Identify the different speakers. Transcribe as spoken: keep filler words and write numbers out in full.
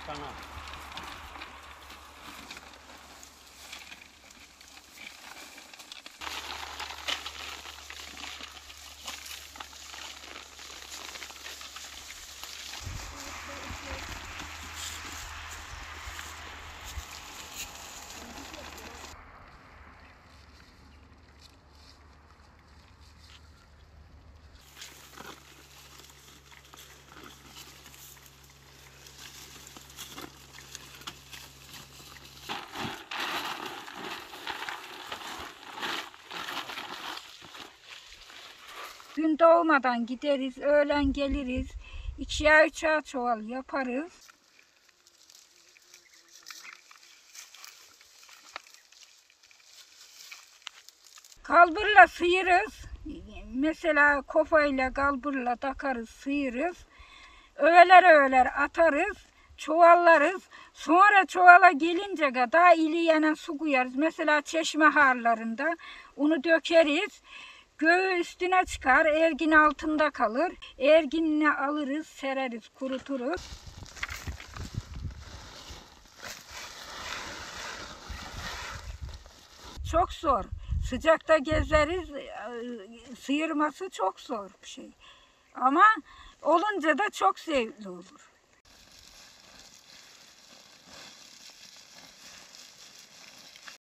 Speaker 1: Sana.
Speaker 2: Gün doğmadan gideriz, öğlen geliriz. İkiye üçe çuval yaparız. Kalbırla sıyırız. Mesela kofayla kalbırla takarız, sıyırız. Öğeler öğeler atarız, çuvallarız. Sonra çuvala gelince kadar iliyene su koyarız. Mesela çeşme harlarında onu dökeriz. Göğü üstüne çıkar, ergin altında kalır. Erginini alırız, sereriz, kuruturuz. Çok zor. Sıcakta gezeriz, sıyırması çok zor bir şey. Ama olunca da çok zevkli olur.